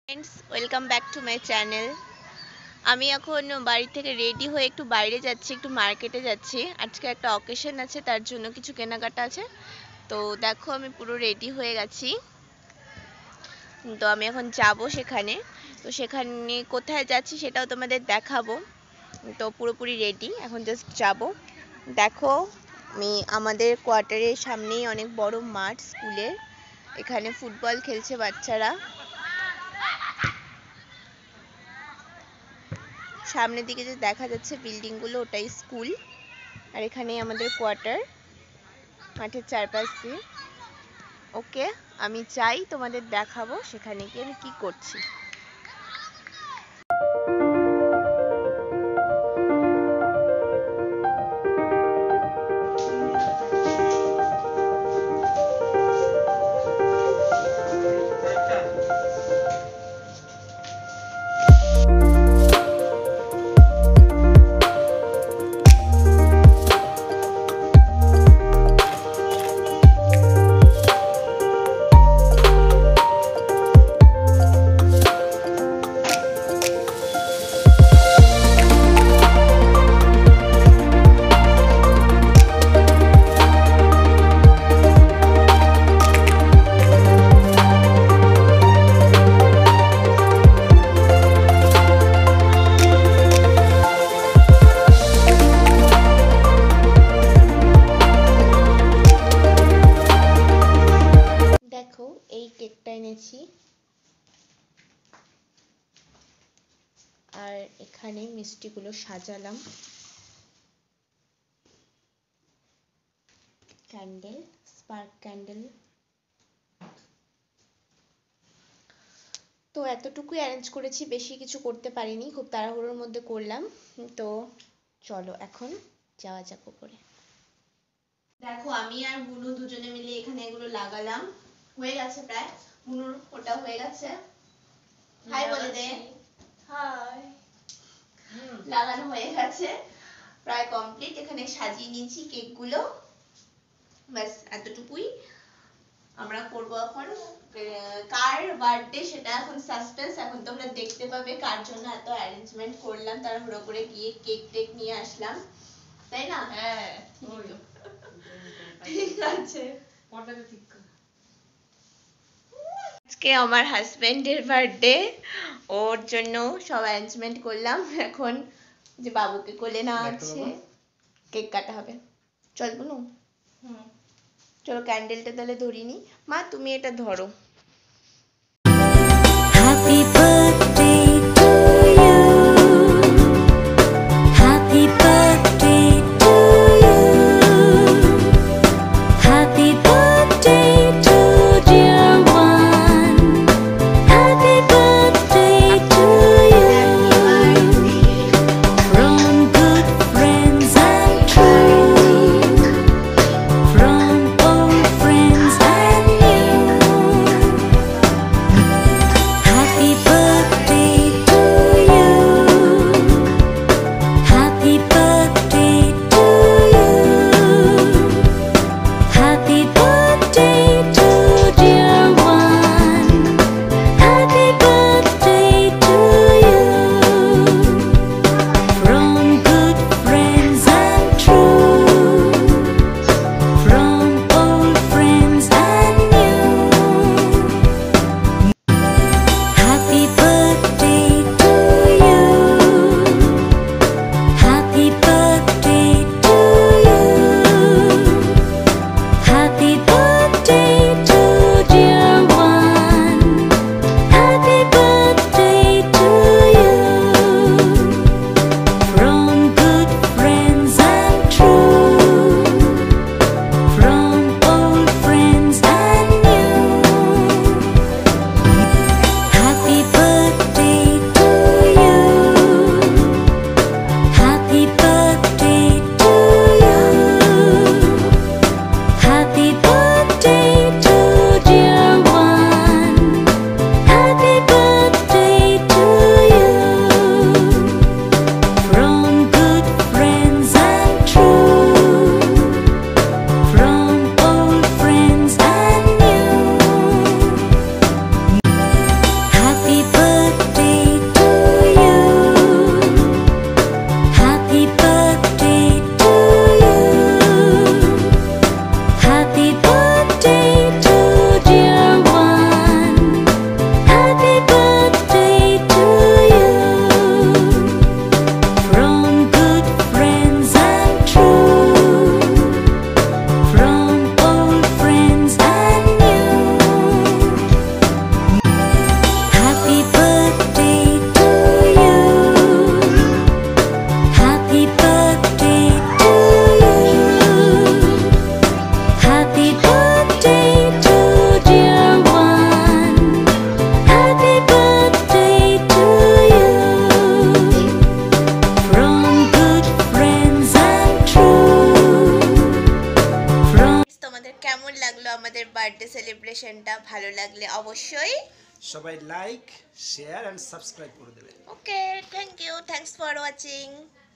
Friends, welcome back to my channel. আমি এখন বাড়ি থেকে রেডি হয়ে একটু বাইরে যাচ্ছি, একটু মার্কেটে যাচ্ছি। আজকে একটা অকেশন আছে, তার জন্য কিছু কেনাকাটা আছে। তো দেখো, আমি পুরো রেডি হয়ে গেছি। তো আমি এখন যাব সেখানে। তো সেখানে কোথায় যাচ্ছি সেটাও তোমাদের দেখাবো। তো পুরোপুরি রেডি, এখন জাস্ট যাব। দেখো, আমি আমাদের কোয়ার্টারের সামনেই অনেক বড় মাঠ স্কুলের। এখানে ফুটবল খেলছে বাচ্চারা। সামনের দিকে যে দেখা যাচ্ছে বিল্ডিংগুলো, ওটাই স্কুল। আর এখানেই আমাদের কোয়ার্টার, মাঠের চারপাশ দিয়ে। ওকে, আমি চাই তোমাদের দেখাবো সেখানে গিয়ে আমি কি করছি। দেখো, এই কেকটা এনেছি, আর এখানে মিষ্টিগুলো সাজালাম। Candle, spark candle. তো এতটুকুই অ্যারেঞ্জ করেছি, বেশি কিছু করতে পারিনি, খুব তাড়াহুড়োর মধ্যে করলাম। তো চলো এখন যাওয়া যাক উপরে। দেখো, আমি আর বুনু দুজনে মিলে এখানে এগুলো লাগালাম। হয়ে গেছে প্রায়, বুনুর ওটা হয়ে গেছে। হাই বলে দে। হাই। লাগানো হয়ে গেছে, প্রায় কমপ্লিট। এখানে সাজিয়ে নিয়েছি কেকগুলো, ব্যাস এতটুকুই। আমরা করব এখন। কার বার্থডে সেটা এখন সাসপেন্স, এখন তোমরা দেখতে পাবে কার জন্য এত অ্যারেঞ্জমেন্ট করলাম, তাড়াহুড়ো করে গিয়ে কেক টেক নিয়ে আসলাম, তাই না? হ্যাঁ, ঠিক আছে। আজকে আমার হাজবেন্ডের বার্থডে, ওর জন্য সব অ্যারেঞ্জমেন্ট করলাম। এখন যে বাবুকে কোলে না আছে, কেক কাটা হবে। চল বুনু, চলো ক্যান্ডেলটা তাহলে ধরিনি। মা, তুমি এটা ধরো। Happy birthday to you. Happy birthday to you. Happy birthday to dear one. Happy birthday to you. From good friends and true. From old friends and new. অবশ্যই সবাই লাইক শেয়ার এন্ড সাবস্ক্রাইব করে দেবে। Okay, thank you, thanks for watching.